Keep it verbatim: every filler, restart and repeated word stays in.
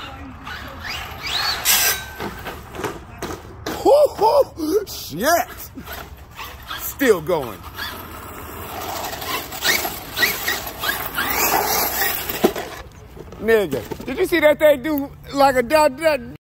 Woo-hoo! Shit! Still going. Nigga, did you see that thing do like a dot dot?